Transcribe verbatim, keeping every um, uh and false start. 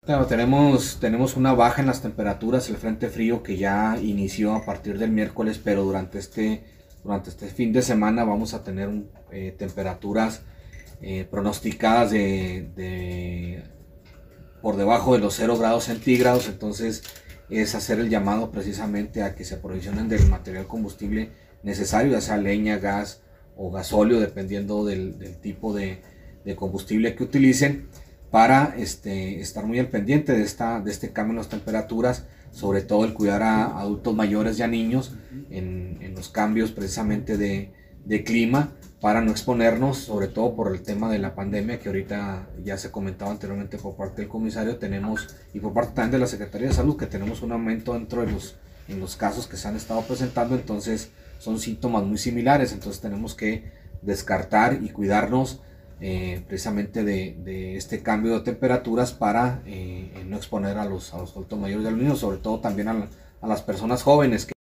Claro, tenemos, tenemos una baja en las temperaturas, el frente frío que ya inició a partir del miércoles, pero durante este, durante este fin de semana vamos a tener eh, temperaturas eh, pronosticadas de, de por debajo de los cero grados centígrados. Entonces es hacer el llamado precisamente a que se aprovisionen del material combustible necesario, ya sea leña, gas o gasóleo, dependiendo del, del tipo de, de combustible que utilicen, para este, estar muy al pendiente de, esta, de este cambio en las temperaturas, sobre todo el cuidar a adultos mayores y a niños en, en los cambios precisamente de, de clima, para no exponernos, sobre todo por el tema de la pandemia que ahorita ya se comentaba anteriormente por parte del comisario, tenemos, y por parte también de la Secretaría de Salud, que tenemos un aumento dentro de los, en los casos que se han estado presentando. Entonces son síntomas muy similares, entonces tenemos que descartar y cuidarnos eh, precisamente de, de este cambio de temperaturas para eh, no exponer a los, a los adultos mayores y a los niños, sobre todo también a, la, a las personas jóvenes que